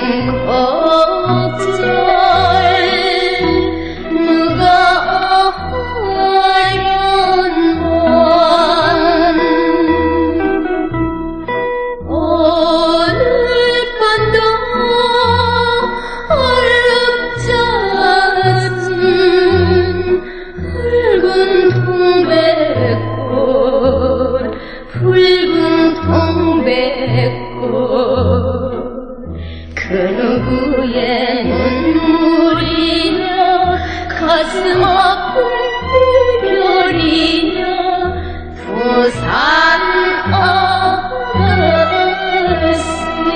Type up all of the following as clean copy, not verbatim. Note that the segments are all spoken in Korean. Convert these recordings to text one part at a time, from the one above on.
곡절 누가 하련만 오늘 밤도 얼룩져진 붉은 동백꽃 붉은 동백꽃 그 누구의 눈물이냐 가슴 아픈 이별이냐 부산 아가씨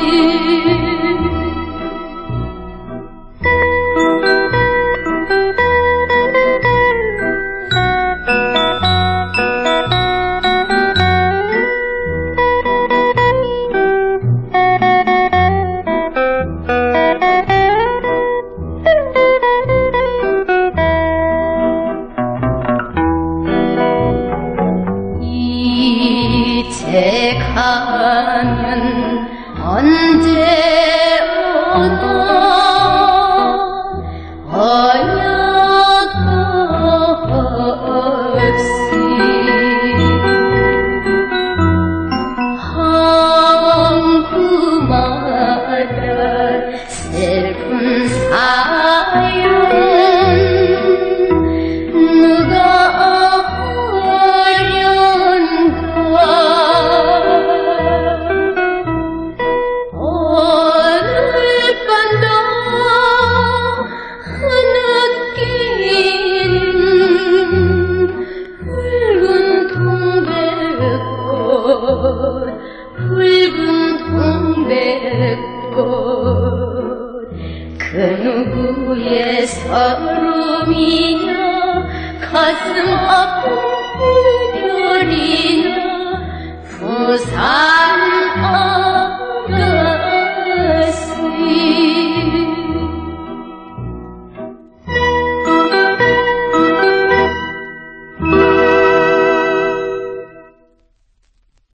이제 가면 언제 오나 언약 없이 항구마다 슬픈 사연 누가 붉은 동백꽃 그 누구의 서름이냐 가슴 아픈 이별이냐 부산